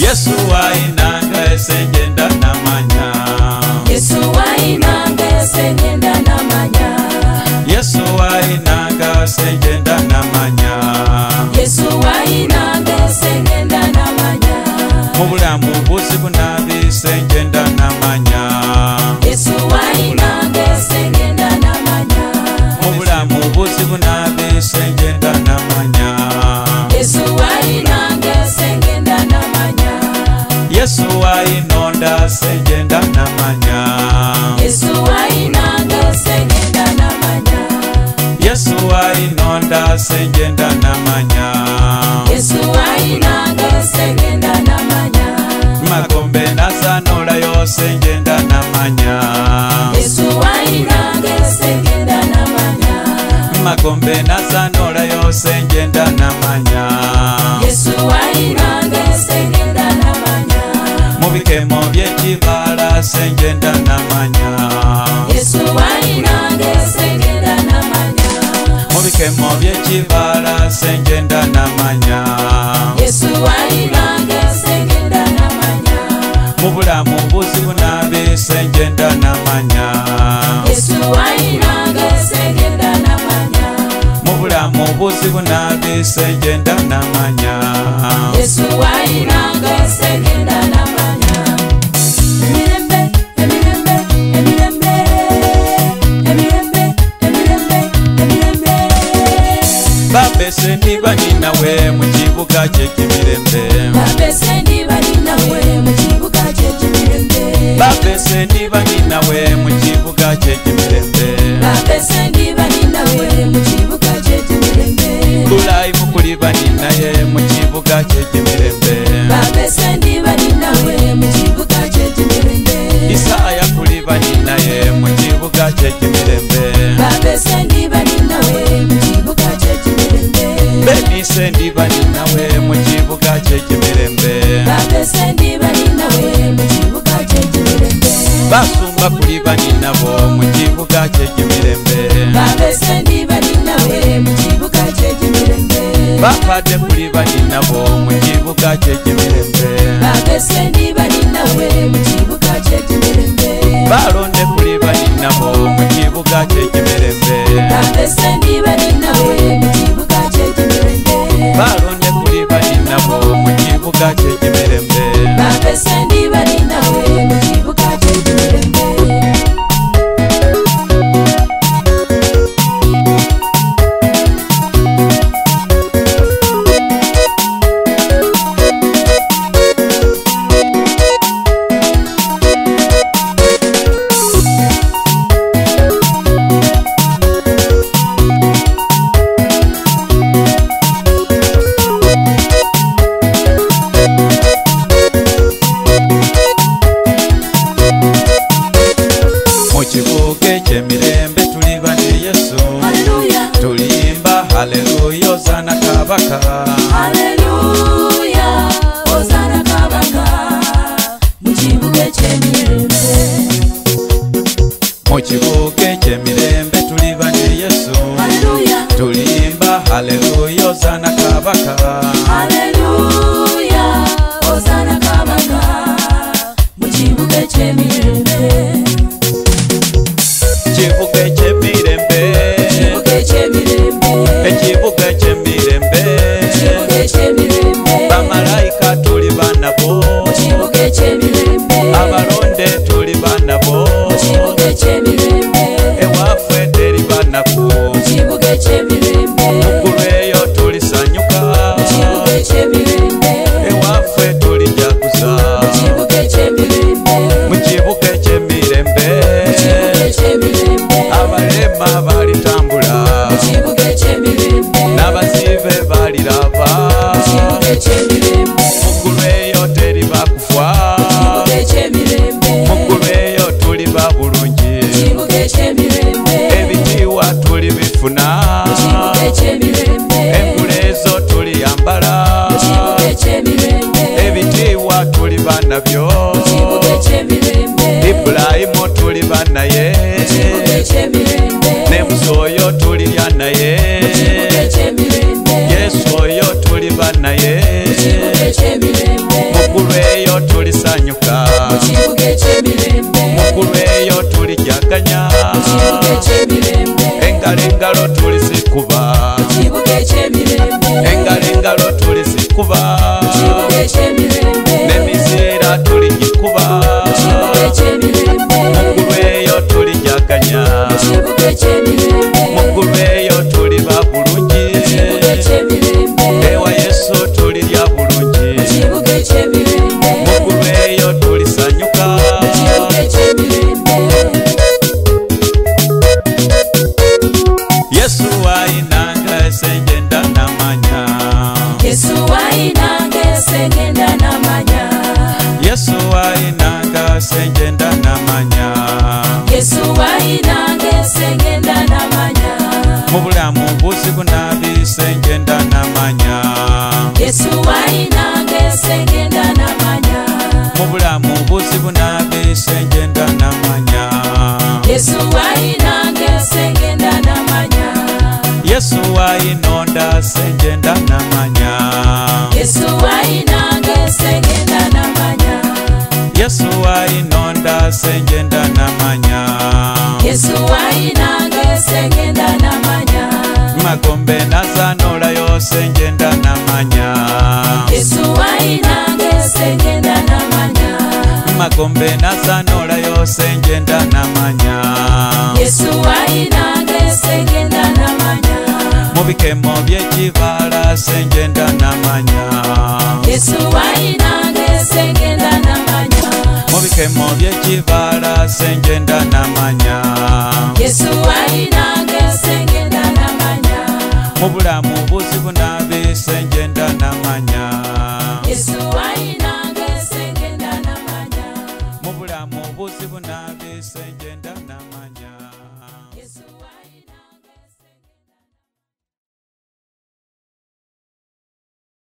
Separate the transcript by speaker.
Speaker 1: Yesu wainanga esengenda namanya.
Speaker 2: Yesu wainanga esengenda namanya.
Speaker 1: Yesu wainanga esengenda namanya.
Speaker 2: Yesu wainanga esengenda namanya.
Speaker 1: Mubulamu buzibu nabisengenda namanya.
Speaker 2: Yesu wainanga esengenda namanya.
Speaker 1: Mubulamu buzibu nabisengenda namanya.
Speaker 2: Yesu wainanga esengenda namanya.
Speaker 1: Yesu wainonda sengenda namanya.
Speaker 2: Yesu wainanga esengenda namanya.
Speaker 1: Yesu wainonda sengenda namanya.
Speaker 2: Yesu wainanga esengenda namanya.
Speaker 1: Magombe nazanola yosengenda namanya.
Speaker 2: Yesu wainanga esengenda namanya.
Speaker 1: Magombe nazanola yosengenda namanya.
Speaker 2: Yesu wainanga esengenda namanya.
Speaker 1: Mubikemo byekibala sengenda namanya.
Speaker 2: Yesu wainanga esengenda namanya.
Speaker 1: Mubikemo byekibala sengenda namanya.
Speaker 2: Yesu wainanga esengenda namanya.
Speaker 1: Mubulamu buzibu nabisengenda namanya.
Speaker 2: Yesu wainanga esengenda namanya.
Speaker 1: Mubulamu buzibu nabisengenda namanya.
Speaker 2: Yesu wainanga esengenda namanya. Emirembe, emirembe, emirembe, emirembe, emirembe, emirembe.
Speaker 1: Babese ndiba ninawe mu kibuga ky'ekimirembe.
Speaker 2: Babese ndiba ninawe mu kibuga ky'ekimirembe.
Speaker 1: Babese ndiba ninawe mu kibuga ky'ekimirembe.
Speaker 2: Babese ndiba ninawe mu kibuga ky'ekimirembe.
Speaker 1: Bulayi mukuliba ninaye mu kibuga ky'ekimirembe.
Speaker 2: Babese ndiba ninawe mu kibuga ky'ekimirembe.
Speaker 1: Isaya kuliba ninaye mu kibuga ky'ekimirembe.
Speaker 2: Babese ndiba ninawe mu kibuga ky'ekimirembe.
Speaker 1: Benise ndiba ninawe mu kibuga ky'ekimirembe.
Speaker 2: Babese ndiba ninawe mu kibuga ky'ekimirembe.
Speaker 1: Basumba kuliba ninabo mu kibuga ky'ekimirembe.
Speaker 2: Babese ndiba ninawe mu kibuga ky'ekimirembe.
Speaker 1: Bapade kuliba ninabo mu kibuga ky'ekimirembe.
Speaker 2: Babese ndiba ninawe mu kibuga ky'ekimirembe.
Speaker 1: Balonde kuliba ninabo mu kibuga ky'ekimirembe.
Speaker 2: Babese ndiba ninawe mu kibuga ky'ekimirembe.
Speaker 1: Balonde kuliba ninabo mu kibuga ky'ekimirembe.
Speaker 2: Babese ndiba ninawe mu kibuga ky'ekimirembe. Emirembe tuliba ne Yesu. Hallelujah.
Speaker 1: Tulimba haleluya ozana kabaka.
Speaker 2: Hallelujah. Ozana kabaka. Mu kibuga ky'emirembe.
Speaker 1: Mu kibuga ky'emirembe tuliba ne Yesu.
Speaker 2: Hallelujah.
Speaker 1: Tulimba haleluya ozana kabaka.
Speaker 2: Hallelujah. Ozana kabaka. Mu kibuga ky'emirembe.
Speaker 1: Kibuga ky'emirembe.
Speaker 2: Kibuga ky'emirembe.
Speaker 1: Ekibuga ky'emirembe.
Speaker 2: Kibuga ky'emirembe.
Speaker 1: Bamalayika tuli banabo.
Speaker 2: Kibuga ky'emirembe.
Speaker 1: Abalonde tuli banabo.
Speaker 2: Kibuga ky'emirembe.
Speaker 1: Ewaffe teri banaku.
Speaker 2: Kibuga ky'emirembe.
Speaker 1: Mukulweyo tulisanyuka.
Speaker 2: Kibuga ky'emirembe.
Speaker 1: Ewaffe tulijaguza.
Speaker 2: Kibuga ky'emirembe.
Speaker 1: Mu kibuga ky'emirembe.
Speaker 2: Kibuga ky'emirembe.
Speaker 1: Abalema balitambula.
Speaker 2: Kibuga ky'emirembe.
Speaker 1: N'abazibe baliraba.
Speaker 2: Kibuga ky'emirembe.
Speaker 1: Mukulweyo teri bakufa.
Speaker 2: Kibuga ky'emirembe.
Speaker 1: Mukulweyo tuli babulungi.
Speaker 2: Kibuga ky'emirembe.
Speaker 1: Ebitiibwa tuli bifuna.
Speaker 2: Kibuga ky'emirembe.
Speaker 1: Engulezo tuliyambala.
Speaker 2: Kibuga ky'emirembe.
Speaker 1: Ebitiibwa tuli banabyo.
Speaker 2: Kibuga ky'emirembe.
Speaker 1: Ibulayimu tuli banaye.
Speaker 2: Kibuga ky'emirembe.
Speaker 1: Ne Musa oyo tulirya naye.
Speaker 2: Kibuga ky'emirembe.
Speaker 1: Yesu oyo tuli banaye.
Speaker 2: Kibuga ky'emirembe.
Speaker 1: Mukulwe engalo tulizikuba
Speaker 2: mu kibuga eky'emirembe
Speaker 1: engalo tulizikuba
Speaker 2: mu kibuga eky'emirembe
Speaker 1: n'emizeera tuligikuba
Speaker 2: mu kibuga eky'emirembe
Speaker 1: muggulu eyo tulijaganya
Speaker 2: mu kibuga eky'emirembe
Speaker 1: muggulu eyo tuliba bulungi
Speaker 2: mu kibuga eky'emirembe
Speaker 1: ewa Yesu tulirya bulungi
Speaker 2: mu kibuga eky'emirembe
Speaker 1: muggulu eyo tulisanyuka
Speaker 2: mu kibuga eky'emirembe
Speaker 1: Yesu wainanga esengenda namanya
Speaker 2: Yesu wainanga esengenda namanya
Speaker 1: Yesu wainanga esengenda namanya
Speaker 2: Yesu wainanga esengenda namanya
Speaker 1: mu bulamu buzibu n'abisengenda namanya
Speaker 2: Yesu wainanga esengenda namanya
Speaker 1: mu bulamu buzibu n'abisengenda namanya
Speaker 2: Yesu wainanga esengenda namanya
Speaker 1: Yesu wainonda sengenda namanya
Speaker 2: Yesu wainanga esengenda namanya
Speaker 1: Yesu wainonda sengenda namanya
Speaker 2: Yesu wainanga esengenda namanya
Speaker 1: magombe nazanolayo sengenda namanya
Speaker 2: Yesu wainanga esengenda namanya
Speaker 1: magombe nazanolayo sengenda namanya
Speaker 2: Yesu wainanga esengenda namanya
Speaker 1: mu bikemo by'ekibala sengenda namanya
Speaker 2: Yesu wainanga esengenda namanya
Speaker 1: mu bikemo by'ekibala sengenda namanya
Speaker 2: Yesu wainanga esengenda namanya
Speaker 1: mu bulamu